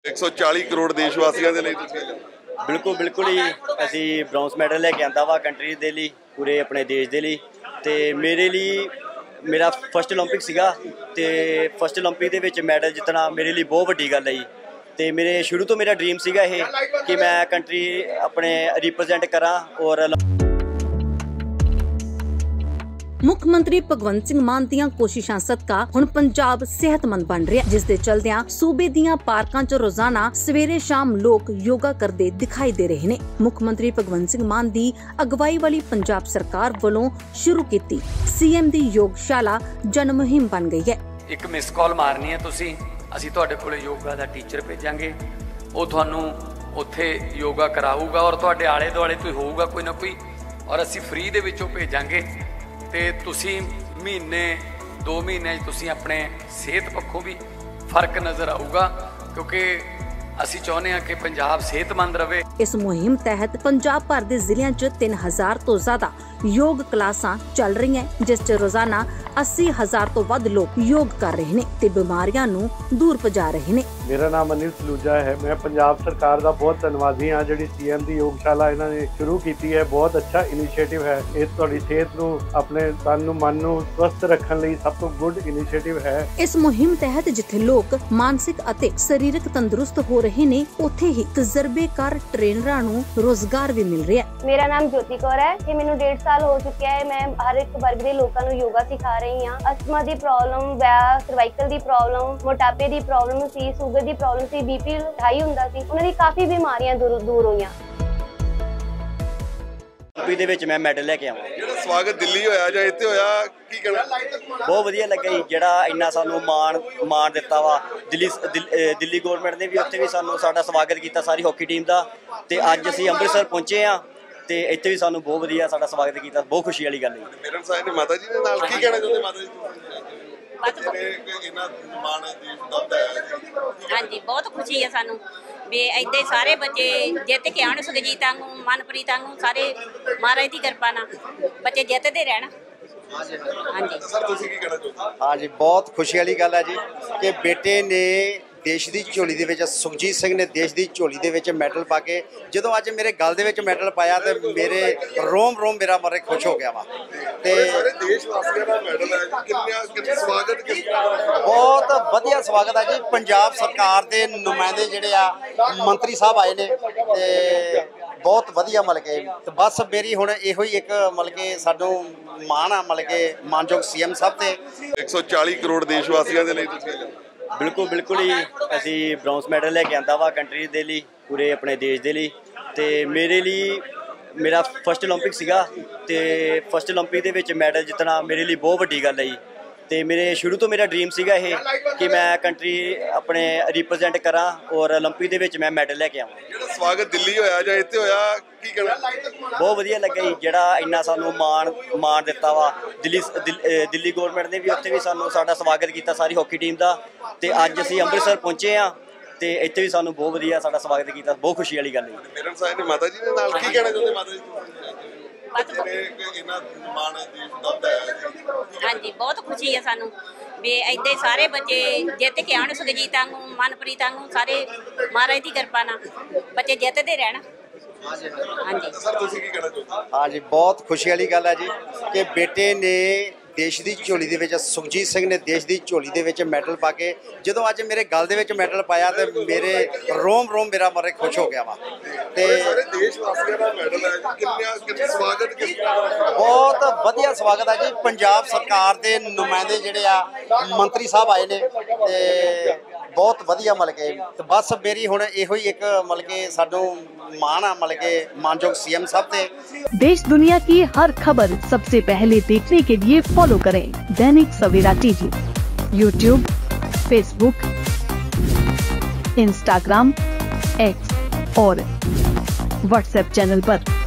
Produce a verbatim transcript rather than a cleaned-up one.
एक सौ चालीस करोड़ देशवासियों के लिए बिल्कुल बिल्कुल ही असी ब्रॉन्ज मैडल लैके आंदा वा कंट्री दे लिए पूरे अपने देश दे लिए ते मेरे लिए मेरा फस्ट ओलंपिक सीगा ते फस्ट ओलंपिक दे विच मैडल जितना मेरे लिए बहुत वड्डी गल है जी। ते मेरे शुरू तो मेरा ड्रीम सीगा ये कि मैं कंट्री अपने रिप्रजेंट करा। और मुख मंत्री भगवंत सिंह मान दियां कोशिशां सदका हुण पंजाब सेहतमंद बन रहा, जिस दे चलदियां सूबे दियां पार्कां च रोजाना सवेरे शाम लोग योगा करते दिखाई दे रहे ने। मुख मंत्री भगवंत सिंह मान दी अगवाई वाली पंजाब सरकार वालों शुरू कीती सीएम दी योगशाला जन मुहिम बन गई है। एक मिस कॉल मारनी है तुसी, असीं तुहाडे कोले योगा दा टीचर भेजांगे, ਉਹ ਤੁਹਾਨੂੰ ਉੱਥੇ योगा कराऊगा और ਤੁਹਾਡੇ ਆਲੇ ਦੁਆਲੇ ਕੋਈ ਹੋਊਗਾ ਕੋਈ ਨਾ ਕੋਈ, और ਅਸੀਂ फ्री ਦੇ ਵਿੱਚੋਂ ਭੇਜਾਂਗੇ ਤੇ ਤੁਸੀਂ ਮਹੀਨੇ दो ਮਹੀਨੇ 'ਚ ਤੁਸੀਂ ਆਪਣੇ ਸਿਹਤ ਪੱਖੋਂ ਵੀ ਫਰਕ ਨਜ਼ਰ ਆਊਗਾ, ਕਿਉਂਕਿ ਅਸੀਂ ਚਾਹੁੰਦੇ ਹਾਂ ਕਿ ਪੰਜਾਬ ਸਿਹਤਮੰਦ ਰਹੇ। इस मुहिम तहत पंजाब भर के जिलों च तीन हजार तो ज्यादा योग क्लासां चल रही हैं, जिस च रोजाना अस्सी हजार तो वध लोग योग कर रहे ने ते बीमारियां नूं दूर पजा रहे ने। मेरा नाम अनिल सलूजा है। मैं पंजाब सरकार का बहुत धन्नवादी हाँ जिहड़ी सीएम की योगशाला इन्होंने शुरू की है। बहुत अच्छा इनिशिएटिव है। ये तुहाडी सेहत नूं अपने तन नूं मन नूं स्वस्थ रखण लई सब तो गुड इनिशिएटिव है। इस मुहिम तहत जिथे लोग मानसिक अते शारीरिक तंदुरुस्त हो रहे ने, उत्थे ही तजर्बेकार ट्रेनरां नूं रोजगार भी मिल रहा है। मेरा नाम ज्योति कौर है ते मैनूं डेढ़ साल हो चुका है। मैं हर एक वर्ग के लोगों को योगा सिखा रही हाँ। अस्थमा की प्रॉब्लम, सर्वाइकल की प्रॉब्लम, मोटापे की प्रॉब्लम सी, शुगर की प्रॉब्लम सी, बीपी हाई हुंदा सी, उन्हां दी काफ़ी बीमारियां दूर दूर होईयां। दे विच मैं मैडल लैके आवां। ਜਿਹੜਾ ਸਵਾਗਤ ਦਿੱਲੀ ਹੋਇਆ ਜਾਂ ਇੱਥੇ ਹੋਇਆ ਕੀ ਕਹਿਣਾ? बहुत वधिया लगा जी, ਜਿਹੜਾ ਇੰਨਾ ਸਾਨੂੰ ਮਾਣ ਮਾਣ ਦਿੱਤਾ ਵਾ। ਦਿੱਲੀ ਦਿੱਲੀ ਗਵਰਨਮੈਂਟ ਨੇ ਵੀ ਉੱਥੇ ਵੀ ਸਾਨੂੰ ਸਾਡਾ ਸਵਾਗਤ ਕੀਤਾ ਸਾਰੀ ਹਾਕੀ ਟੀਮ ਦਾ। ਤੇ ਅੱਜ ਅਸੀਂ ਅੰਮ੍ਰਿਤਸਰ ਪਹੁੰਚੇ ਆ ਤੇ ਇੱਥੇ ਵੀ ਸਾਨੂੰ ਬਹੁਤ ਵਧੀਆ ਸਾਡਾ ਸਵਾਗਤ ਕੀਤਾ। ਬਹੁਤ ਖੁਸ਼ੀ ਵਾਲੀ ਗੱਲ ਹੈ। ਮੇਰਨ ਸਾਹਿਬ ਨੇ ਮਾਤਾ ਜੀ ਦੇ ਨਾਲ ਕੀ ਕਹਿਣਾ ਚਾਹੁੰਦੇ? ਮਾਤਾ ਜੀ हाँ जी, बहुत खुशी है सानू भी इदा सारे बच्चे जित के आने। सुखजीत आंगू, मनप्रीत आंगू सारे महाराज की कृपा ना बच्चे जितते रहना। हाँ जी हाँ जी, बहुत खुशी वाली गल है जी कि बेटे ने देश की झोली दे विच, सुखजीत सिंह ने देश की झोली दे विच मैडल पा के जो अज मेरे गल दे विच मैडल पाया तो मेरे रोम रोम मेरा मरे खुश हो गया वा। ते बहुत वधिया स्वागत है जी। पंजाब सरकार के नुमाइंदे जिहड़े आ मंत्री साहब आए ने ते बहुत वधिया मतलब के तो बस मेरी हुण इहो ही एक मतलब के सानू मान आ मतलब के मानयोग सीएम साहब ते एक सौ चालीस करोड़ देशवासियों के लिए बिल्कुल बिल्कुल ही असी ब्रॉन्ज मैडल लैके आंदा वा कंट्री दे लिए पूरे अपने देश दे लिए। ते मेरे लिए मेरा फस्ट ओलंपिक सीगा ते फस्ट ओलंपिक दे विच मैडल जितना मेरे लिए बहुत वड्डी गल है जी। ते मेरे शुरू तो मेरा ड्रीम सीगा ये कि मैं कंट्री अपने रिप्रजेंट करा और ओलंपिक दे विच मैं मैडल लैके आवां। ਜਿਹੜਾ ਸਵਾਗਤ ਦਿੱਲੀ ਹੋਇਆ ਜਾਂ ਇੱਥੇ ਹੋਇਆ ਕੀ ਕਹਿਣਾ? बहुत वधिया लगा जी, ਜਿਹੜਾ ਇੰਨਾ ਸਾਨੂੰ ਮਾਣ ਮਾਣ ਦਿੱਤਾ ਵਾ। ਦਿੱਲੀ ਦਿੱਲੀ ਗਵਰਨਮੈਂਟ ਨੇ ਵੀ ਉੱਥੇ ਵੀ ਸਾਨੂੰ ਸਾਡਾ ਸਵਾਗਤ ਕੀਤਾ ਸਾਰੀ ਹਾਕੀ ਟੀਮ ਦਾ। ਤੇ ਅੱਜ ਅਸੀਂ ਅੰਮ੍ਰਿਤਸਰ ਪਹੁੰਚੇ ਆ ਤੇ ਇੱਥੇ ਵੀ ਸਾਨੂੰ ਬਹੁਤ ਵਧੀਆ ਸਾਡਾ ਸਵਾਗਤ ਕੀਤਾ। ਬਹੁਤ ਖੁਸ਼ੀ ਵਾਲੀ ਗੱਲ ਹੈ। ਮੇਰਨ ਸਾਹਿਬ ਨੇ ਮਾਤਾ ਜੀ ਦੇ ਨਾਲ ਕੀ ਕਹਿਣਾ ਚਾਹੁੰਦੇ? ਮਾਤਾ ਜੀ हाँ जी, बहुत खुशी है सानू भी इदा सारे बच्चे जित के आने। सुखजीत आंगू, मनप्रीत आंगू सारे महाराज की कृपा ना बच्चे जितते रहना। हाँ जी हाँ जी, बहुत खुशी वाली गल है जी कि बेटे ने देश की झोली दे विच, सुखजीत सिंह ने देश की झोली दे विच मैडल पा के जो अज मेरे गल दे विच मैडल पाया तो मेरे रोम रोम मेरा मरे खुश हो गया वा। ते बहुत वधिया स्वागत है जी। पंजाब सरकार के नुमाइंदे जिहड़े आ मंत्री साहब आए ने ते बहुत वधिया मतलब के तो बस मेरी हुण इहो ही एक मतलब के सानू मान आ मतलब के मानयोग सीएम साहब ते। देश दुनिया की हर खबर सबसे पहले देखने के लिए फॉलो करें Dainik Savera TV, YouTube, Facebook, Instagram, X और व्हाट्सएप चैनल पर।